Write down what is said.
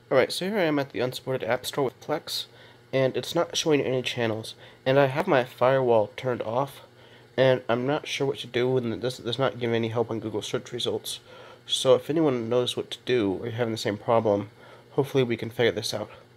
Alright, so here I am at the unsupported app store with Plex, and it's not showing any channels. And I have my firewall turned off, and I'm not sure what to do, and it does not give any help on Google search results. So if anyone knows what to do, or you're having the same problem, hopefully we can figure this out.